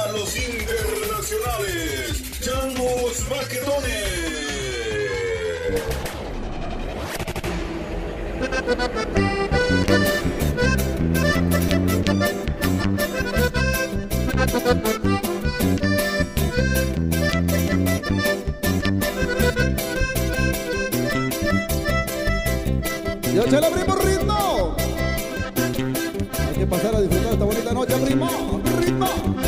para los internacionales, Changos Baquetones. ¡Ya se le primo ritmo! Hay que pasar a disfrutar esta bonita noche, primo. ¡Ritmo!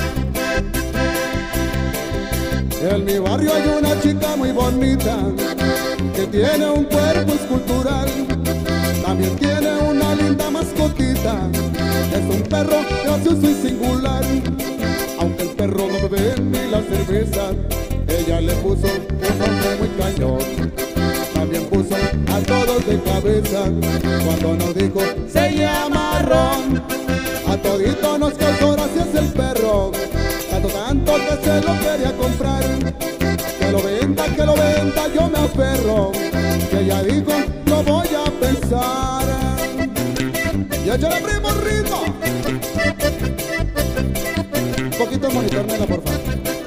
En mi barrio hay una chica muy bonita que tiene un cuerpo escultural. También tiene una linda mascotita. Es un perro gracioso y singular. Aunque el perro no bebe ni la cerveza, ella le puso un nombre muy cañón. También puso a todos de cabeza cuando nos dijo se llama Ron. A todito nos causó gracias el perro, tanto que se lo quería comprar. Que lo venda, yo me aferro. Que ella dijo, lo voy a pensar. Y échale primo ritmo. Un poquito de monitor, nena, por favor.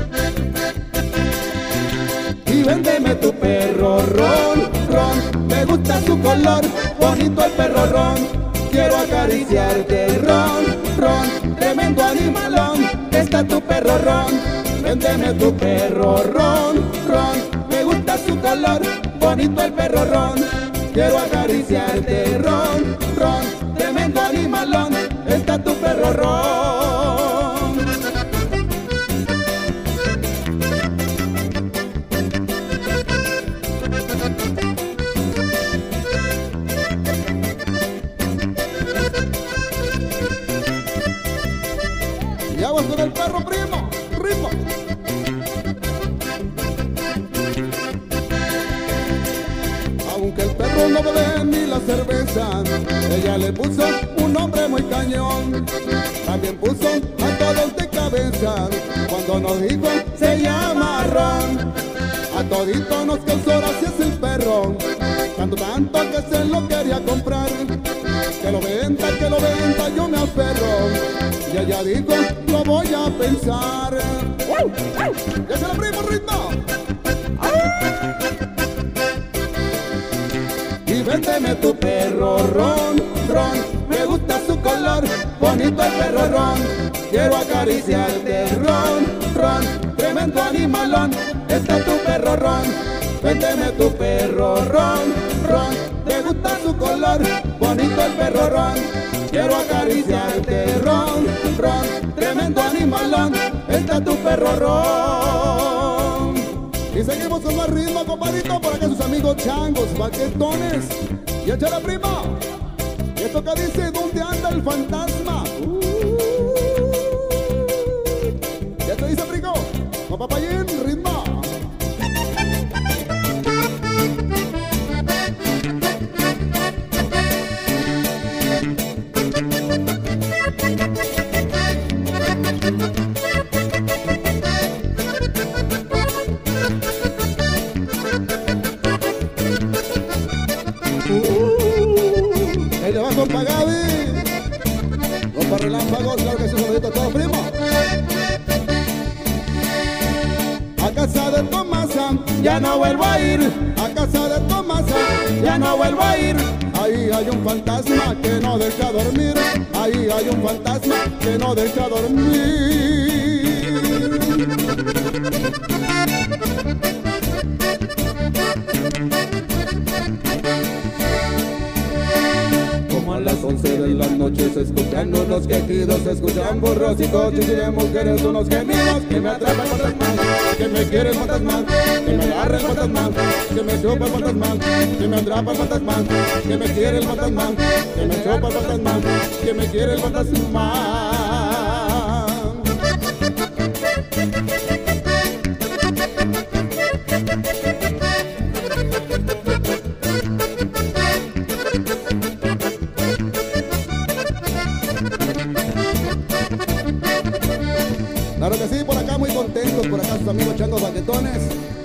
Y véndeme tu perro Ron, Ron, me gusta su color, bonito el perro Ron, quiero acariciarte Ron, Ron, tremendo animalón, está tu perro Ron, véndeme tu perro Ron, Ron, me gusta su color, bonito el perro Ron, quiero acariciarte Ron, Ron, tremendo animalón, está tu perro Ron. Y aguas con el perro, primo, ritmo. Aunque el perro no bebe ni la cerveza, ella le puso un nombre muy cañón. También puso a todos de cabeza cuando nos dijo se llama Ron. A todito nos causó gracias el perro, tanto que se lo quería comprar. Que lo venda, yo me aferro. Y ella dijo, lo voy a pensar. ¡Ya se la primo ritmo! Y véndeme tu perro Ron, Ron, me gusta su color, bonito el perro Ron, quiero acariciarte Ron, Ron, tremendo animalón, está tu perro Ron, véndeme tu perro Ron, Ron, me gusta su color, bonito el perro Ron, quiero acariciarte Ron, Ron, tremendo animalón, está tu perro Ron. Y seguimos con más ritmo, compadrito, por acá sus amigos Changos Baquetones. Y échale primo. Y esto que dice, ¿dónde anda el fantasma? Ya te dice primo, con papayín, ritmo. Ahí le va compa Gaby, compa Relámpagos, claro que sí, saludito a todos, primo. A casa de Tomasa, ya no vuelvo a ir. A casa de Tomasa, ya no vuelvo a ir. Ahí hay un fantasma que no deja dormir. Ahí hay un fantasma que no deja dormir. Como a las 11 de la noche se escuchan unos quejidos, se escuchan burros y coches y de mujeres unos gemidos. Que me atrapan fantasmas, que me quieren fantasmas, que me agarren fantasmas, que me chupan fantasmas, que me atrapan fantasmas, que me quieren fantasmas, que me chupan fantasmas, que me quieren fantasmas. Claro que sí, por acá muy contentos, por acá sus amigos Changos Baquetones.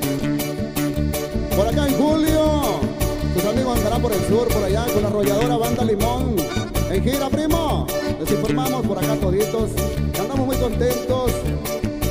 Por acá en julio, sus amigos andarán por el sur, por allá con la arrolladora Banda Limón. En gira, primo, les informamos por acá toditos. Andamos muy contentos.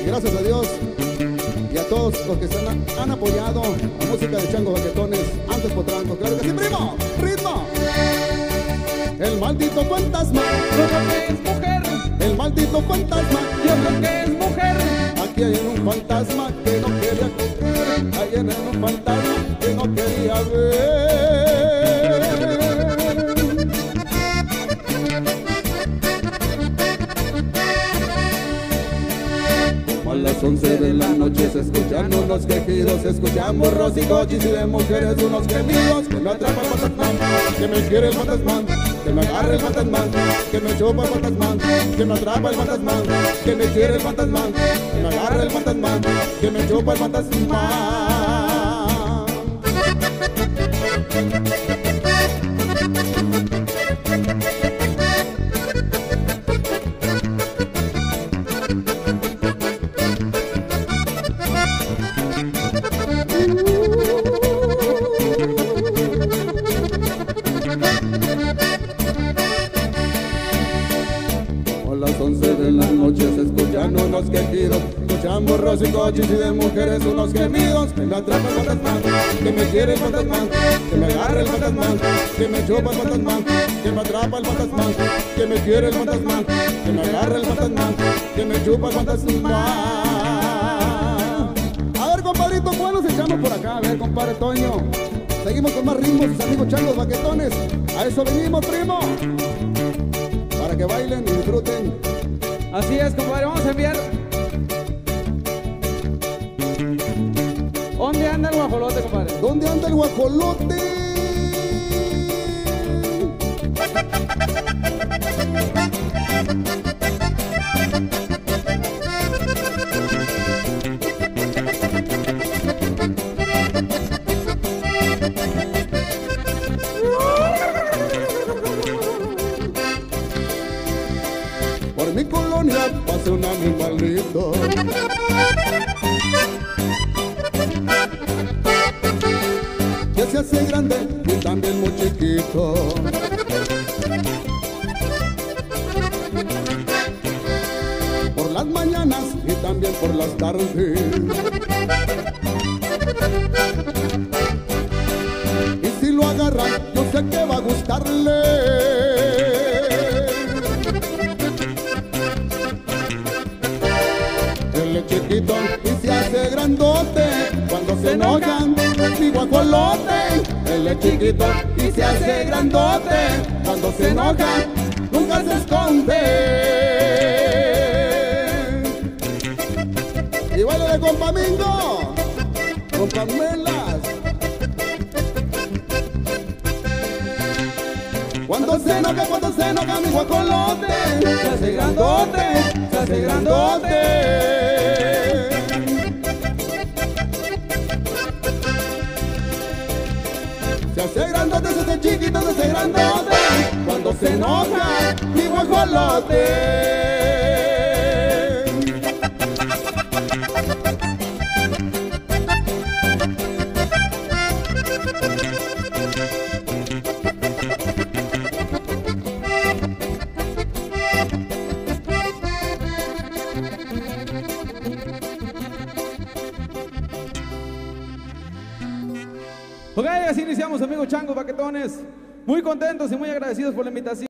gracias a Dios y a todos los que han apoyado la música de Chango Baquetones, antes Potranco. Claro que sí, primo, ritmo. El maldito fantasma, yo creo que es mujer, el maldito fantasma, yo creo que es mujer. aquí hay un fantasma que no quería coger, ahí en un fantasma que no quería ver. Como a las 11 de la noche se escuchan unos quejidos, escuchamos rosicochis y de mujeres unos gemidos. Que me atrapa el fantasma, que me quiere el fantasma, que me agarre el fantasma, que me chupa el fantasma, que me atrapa el fantasma, que me quiere el fantasma, que me agarre el fantasma, que me chupa el fantasma. A las 11 de la noche se escuchan unos quejidos, escuchamos rosicochis y de mujeres unos gemidos. Que me atrapa el fantasma, que me quiere el fantasma, que me agarre el fantasma, que me chupa el fantasma, que me atrapa el fantasma, que me quiere el fantasma, que me agarre el fantasma, que me chupa el fantasma. A ver, compadrito, ¿cuál nos echamos por acá? A ver, compadre Toño. Seguimos con más ritmos, sus amigos Changos Baquetones. A eso venimos, primo, para que bailen y disfruten. Así es, compadre, vamos a enviar. ¿Dónde anda el guajolote, compadre? ¿Dónde anda el guajolote? Por mi colonia pasa un animalito que se hace grande y también muy chiquito. Por las mañanas y también por las tardes. Y si lo agarran, yo sé que va a gustarle. Él es chiquito y se hace grandote cuando se enojan, mi guajolote. Él es chiquito y se hace grandote cuando se enoja, nunca se esconde. Y baile de compa Mingo, con Pamelas. Cuando se enoja mi guajolote, se hace grandote, se hace grandote. Se hace grandote, se hace chiquito, se hace grandote cuando se enoja mi guajolote. Ok, así iniciamos, amigos Changos Baquetones. Muy contentos y muy agradecidos por la invitación.